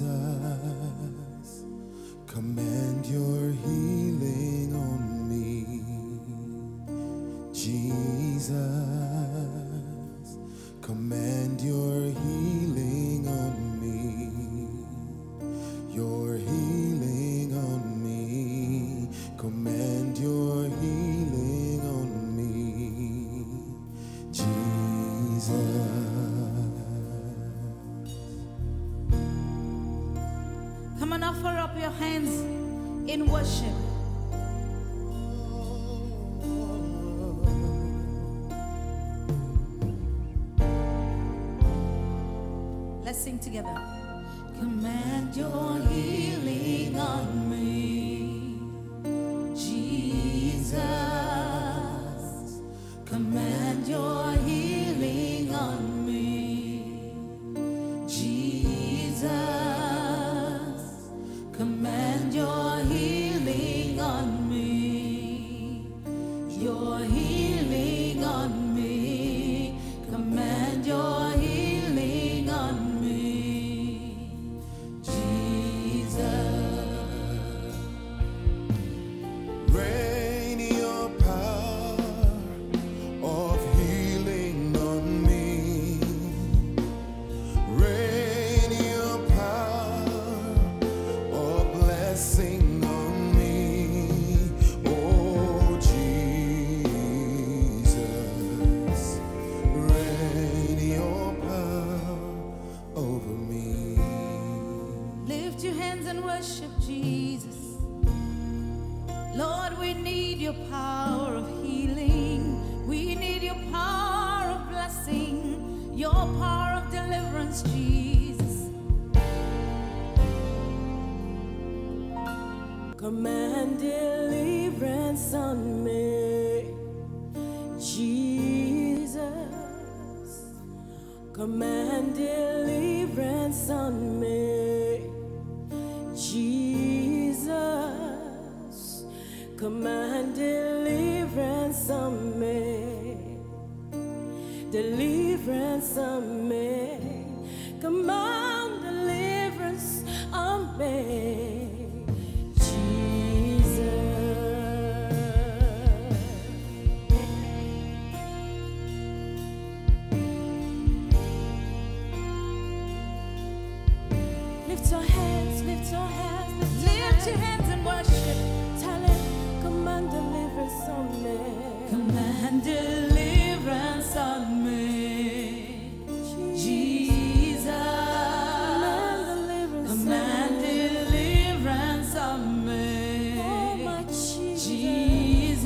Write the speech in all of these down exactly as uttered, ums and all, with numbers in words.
command your healing on me. Jesus, command your healing on me. Your healing on me. Command your healing on me. Jesus. Come on, offer up your hands in worship. Let's sing together. Command your healing on me, Jesus. Command your healing on me, Jesus. Command your healing on me, your healing on me. Command your healing on me, Jesus. Rain your power of healing on me. Rain your power of blessing on me. Oh Jesus, rain your power over me. Lift your hands and worship Jesus. Lord, we need your power of healing. We need your power of blessing, your power of deliverance, Jesus. Command deliverance on me, Jesus. Command deliverance on me, Jesus. Command deliverance on me, deliverance on me. Command deliverance on me, Jesus. Lift your hands, lift your hands, lift your, Lift hands. your hands and worship. Tell him, command deliverance on me. Command deliverance on me, Jesus. Command deliverance on me. Command deliverance on me, Oh, my Jesus. Jesus.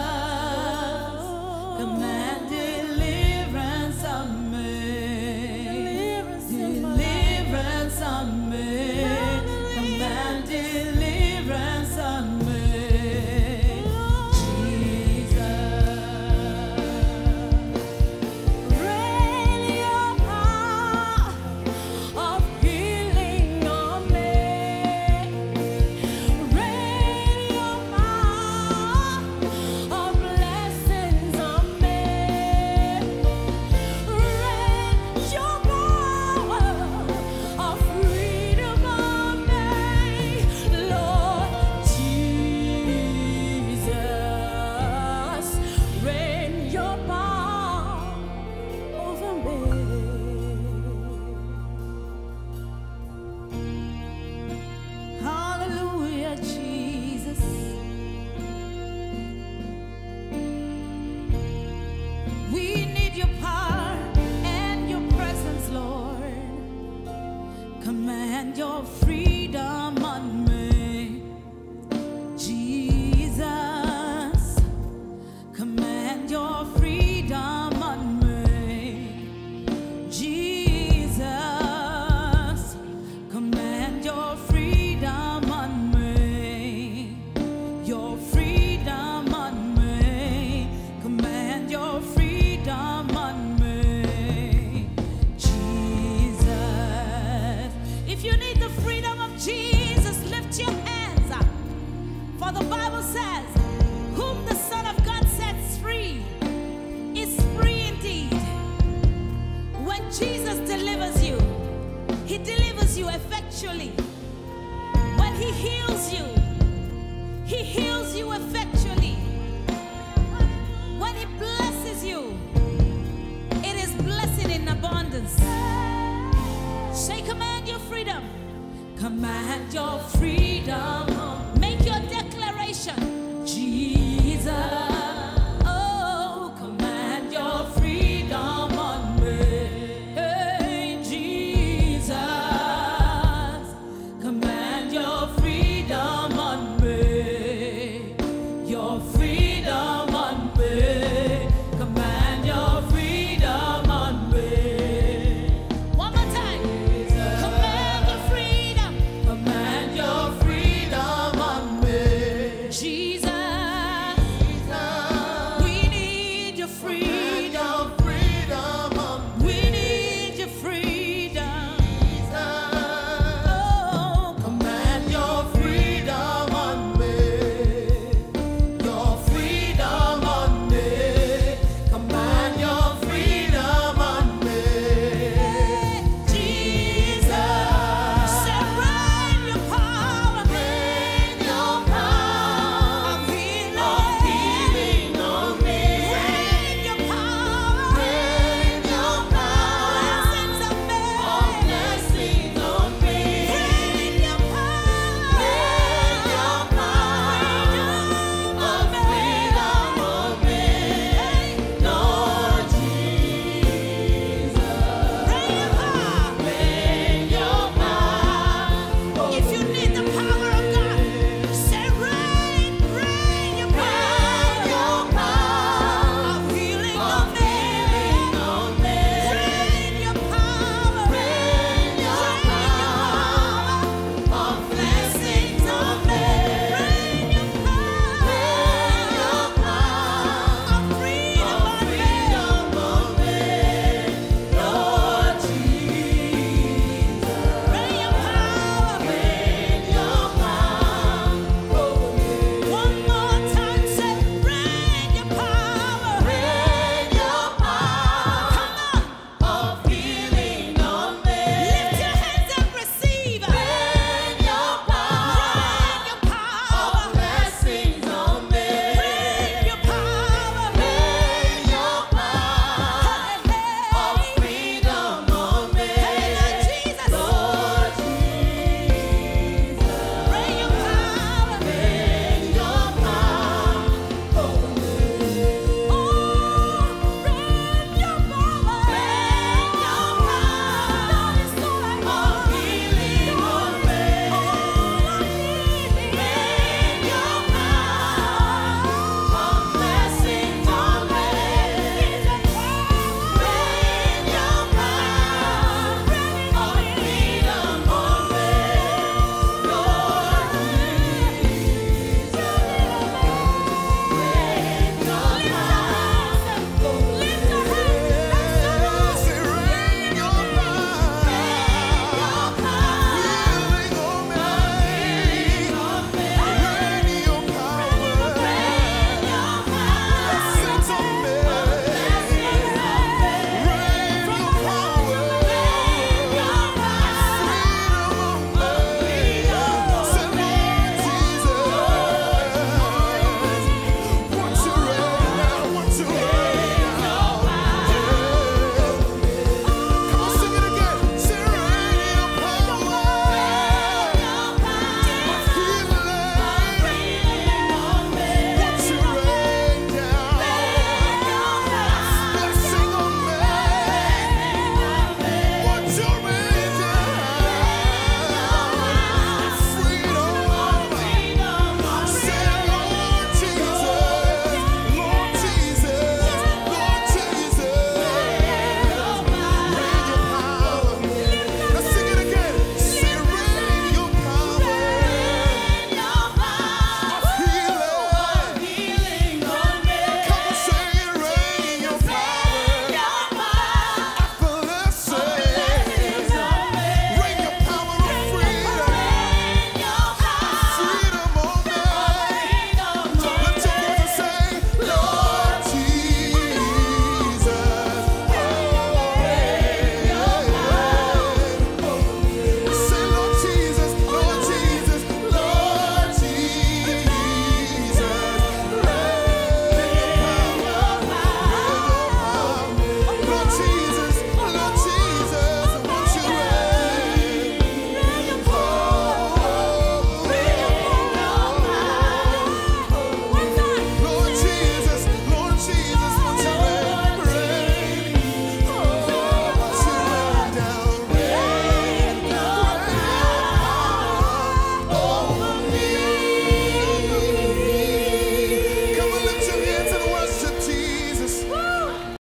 Command deliverance on me, Deliverance in my life. deliverance on me. Command deliverance on me, Jesus. Rain your power of healing on me. Rain your power of blessings on me. Rain your power of freedom on me, Lord Jesus. Rain your power over me. Hallelujah, Jesus. We need your power and your presence, Lord. Command your freedom on me, Jesus. Command your freedom on me, Jesus. Command your freedom on me, your freedom on me. Command your freedom on me, Jesus. If you need the freedom heals you effectually. When he heals you, he heals you effectually. When he blesses you, it is blessing in abundance. Say, command your freedom. Command your freedom. Make your declaration. Jesus.